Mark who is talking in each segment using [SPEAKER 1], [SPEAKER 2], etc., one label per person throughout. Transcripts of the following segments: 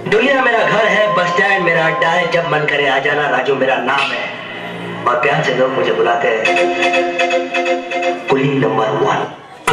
[SPEAKER 1] दुनिया मेरा घर है, बस स्टैंड मेरा अड्डा है, जब मन करे आ जाना, राजू मेरा नाम है। और प्यार से लोग मुझे बुलाते हैं कुली नंबर 1।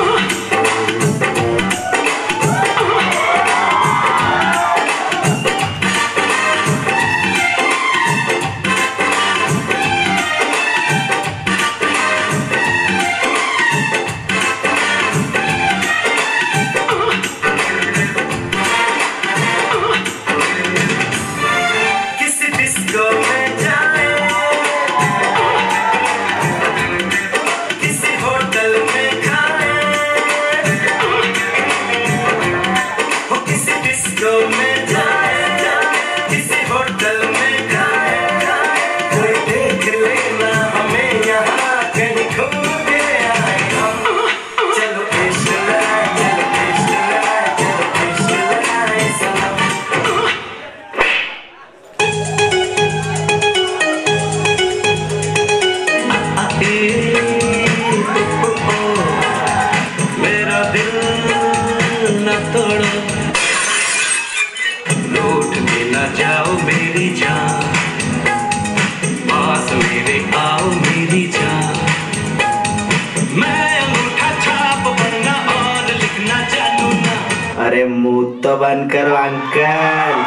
[SPEAKER 1] लौट के न जाओ मेरी जान, पास मेरे आओ मेरी जान। मैं अंगूठा छाप बनना और लिखना जानू ना। अरे मुंह तो बंद करो अंकल।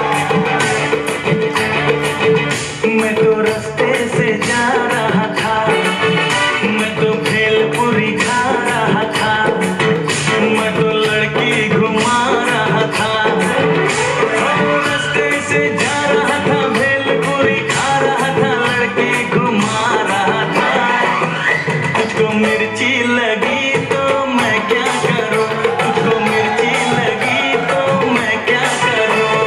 [SPEAKER 1] मैं तो रास्ते से जा रहा था, मैं तो भेलपुरी खा रहा था, मैं तो लड़की घुमा रहा था। रास्ते से जा रहा था, भेलपुरी खा रहा था, लड़की घुमा रहा था। तुझको मिर्ची लगी तो मैं क्या करूं, तुझको मिर्ची लगी तो मैं क्या करूं।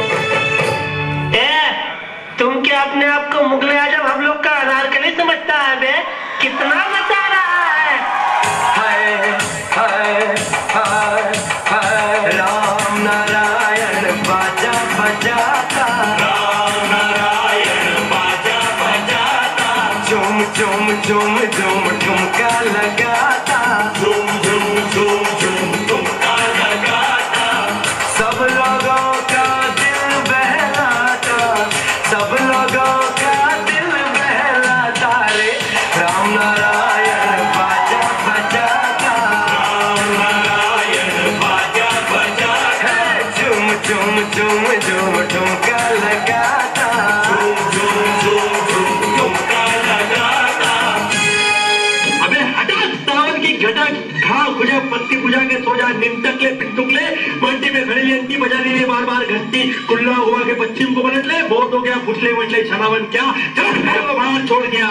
[SPEAKER 1] तुम क्या अपने आप को मुगले आजम हम लोग का अनारकली समझता है बे? कितना मचा रहा है। हाय हाय हाय हाय राम नारायण बाजा बजाता, राम नारायण बाजा बजाता, झूम झूम झूम झूम ठुमका लगाता, झूम झूम झूम झूम ठुमका लगाता। सब लोगों का दिल बहलाता, सब लोगों का दिल बहलाता रे। राम नारायण बाजा बजाता, राम नारायण बाजा बजाता, झूम झूम झूम झूम ठुमका लगाता, झूम झूम झूम झूम ठुमका लगाता। अबे हटा सावन की घटा, घाव खुजा पत्ती पूजा के सो जा, निमटकले पिंटुकले बंटी में खड़ी अंटी बजा रही है बार बार घंटी। कुल्ला हुआ के पश्चिम को पलट ले, बहुत हो गया फुसले वटले छनावन क्या, चल बाहर छोड़ गया।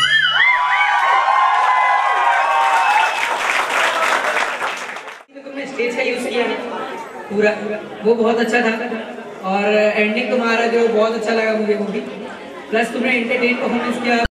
[SPEAKER 2] तुमने स्टेज का यूज किया पूरा, वो बहुत अच्छा था। और एंडिंग तुम्हारा जो बहुत अच्छा लगा मुझे, प्लस तुमने एंटरटेन परफॉर्मेंस किया।